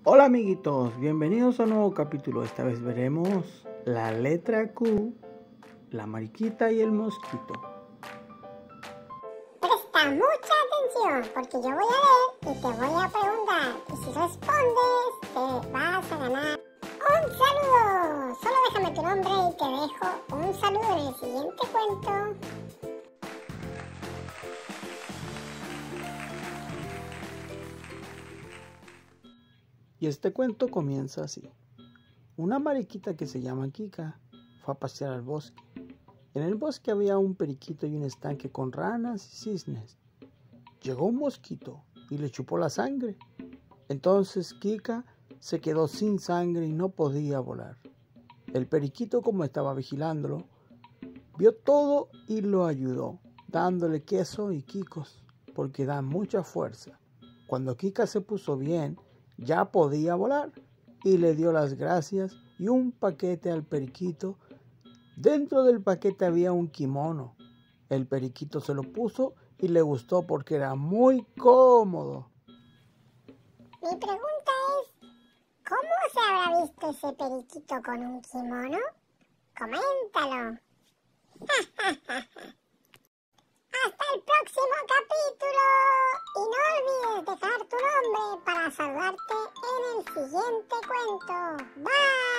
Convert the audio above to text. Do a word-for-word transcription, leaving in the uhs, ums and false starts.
Hola amiguitos, bienvenidos a un nuevo capítulo. Esta vez veremos la letra Q, la mariquita y el mosquito. Presta mucha atención porque yo voy a leer y te voy a preguntar. Y si respondes, te vas a ganar un saludo. Solo déjame tu nombre y te dejo un saludo en el siguiente cuento. Y este cuento comienza así. Una mariquita que se llama Kika fue a pasear al bosque. En el bosque había un periquito y un estanque con ranas y cisnes. Llegó un mosquito y le chupó la sangre. Entonces Kika se quedó sin sangre y no podía volar. El periquito, como estaba vigilándolo, vio todo y lo ayudó, dándole queso y quicos, porque dan mucha fuerza. Cuando Kika se puso bien, ya podía volar y le dio las gracias y un paquete al periquito. Dentro del paquete había un kimono. El periquito se lo puso y le gustó porque era muy cómodo. Mi pregunta es, ¿cómo se habrá visto ese periquito con un kimono? Coméntalo. Hasta el próximo capítulo. Y no olvides dejar tu nombre para saludarte en el siguiente cuento. Bye.